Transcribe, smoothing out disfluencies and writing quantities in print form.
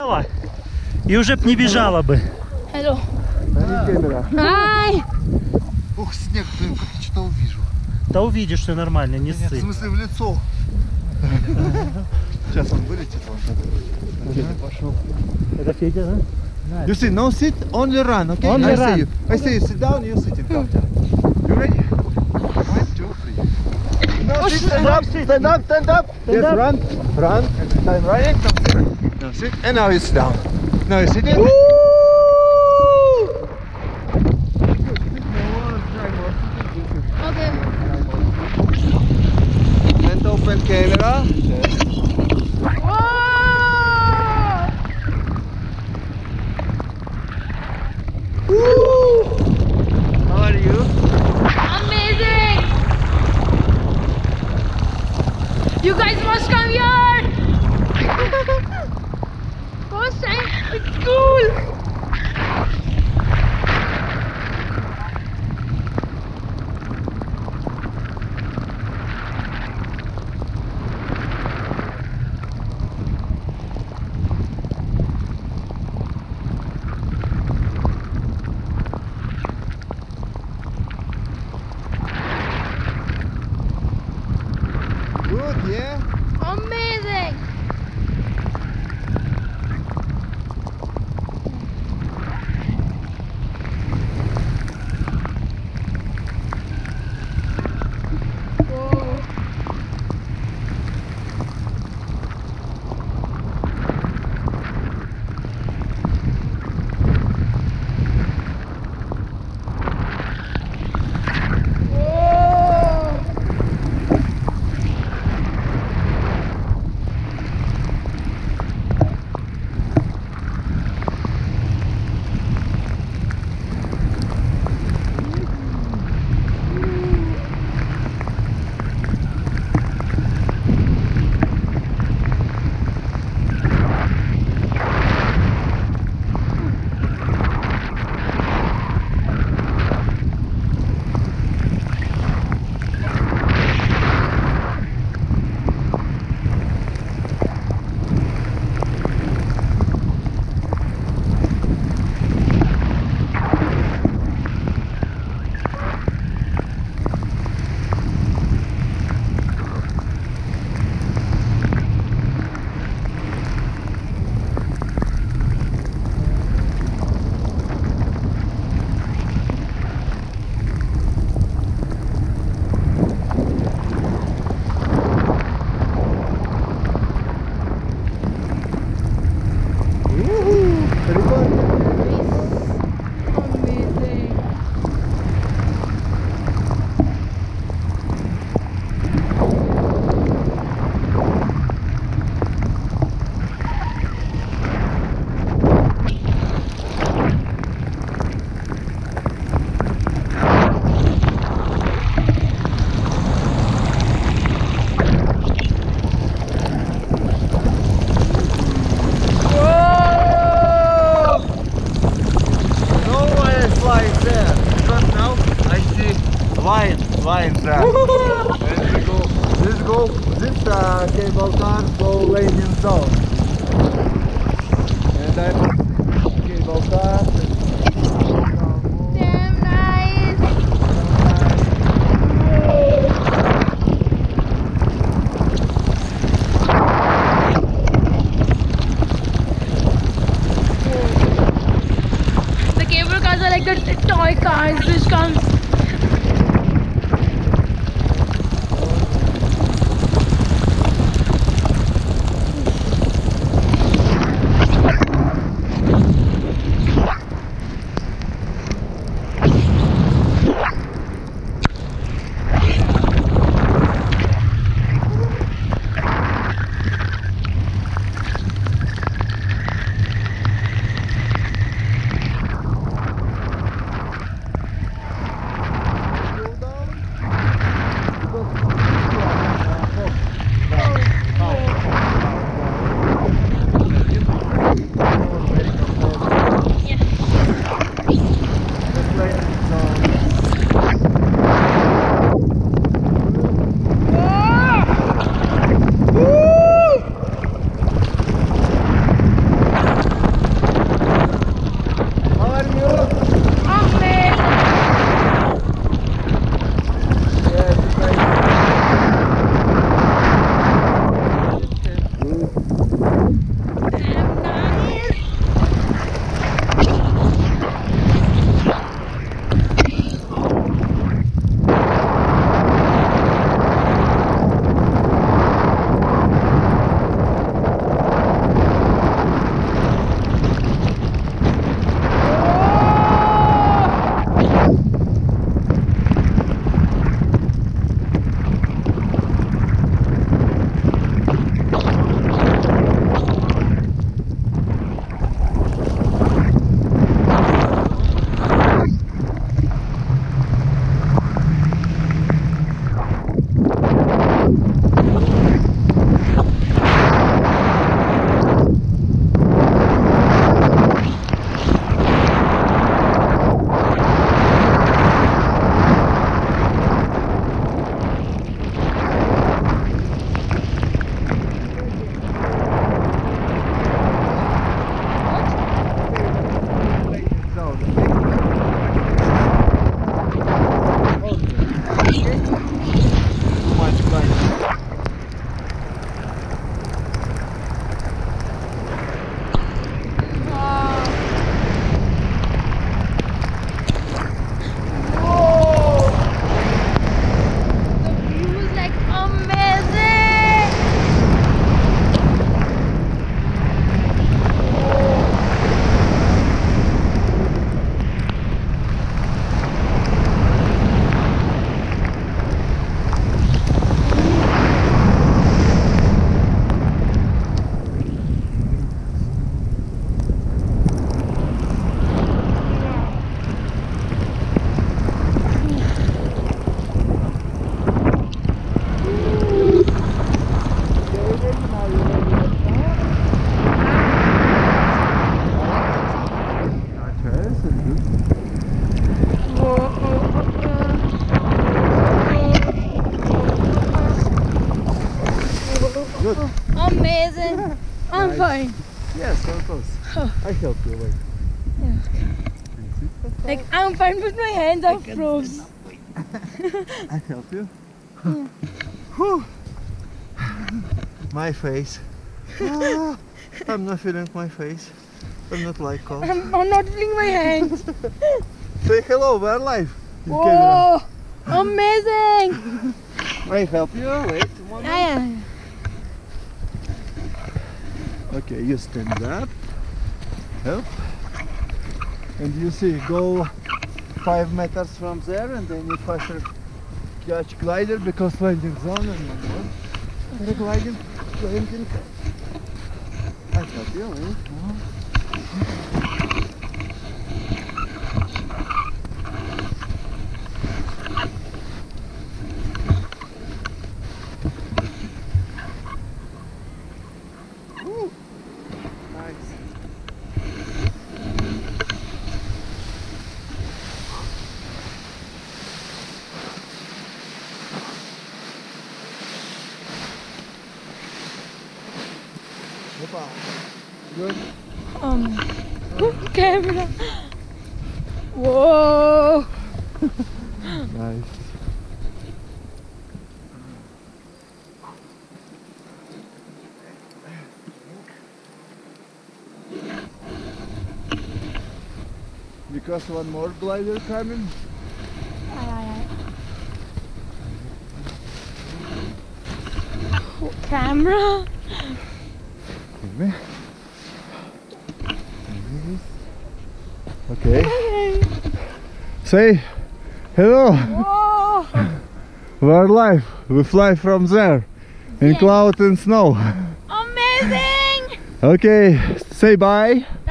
И уже б не бежала бы. Hello. Hi. Ух, снег, блин, как я что-то увижу. Да увидишь, что нормально, не Нет, в ссы. смысле в лицо. Сейчас он вылетит. Федя пошел. Это Федя, да? You see, no sit, only run, okay? Only I run. see you. I see you sit down, you sit in counter. You ready? 1, 2, 3. No, sit, stand up, stand up, stand up. Yes, up. run, run. Every time running, now sit. Now sit, and now you sit down. Now you sit in. Okay. And open camera. Whoa. How are you? Amazing. You guys must come here. First time. It's cool. Good, yeah? Amazing. Whoa. Whoa. Amazing. Whoa! No why I fly there. Because now I see line track. And this cable car go landing zone. And I'm cable car. Damn nice. The cable cars are like the toy cars which come. so close. I help you, wait. Like, I'm fine with my hands, I froze. I help you. Whew. My face. Ah, I'm not feeling my face. I'm not like cold. I'm not feeling my hands. Say hello, we're live. in Whoa! Amazing! I help you. Wait a moment. Yeah. Okay, you stand up. Help. And you see, go 5 meters from there, and then you faster catch glider because landing zone and paragliding, landing. I help you. Nice. Opa. Good. Camera. Whoa! Nice. Because one more glider coming. Camera. Okay. Say hello. Whoa! We're live. We fly from there in Yes. cloud and snow. Amazing! Okay. Say bye.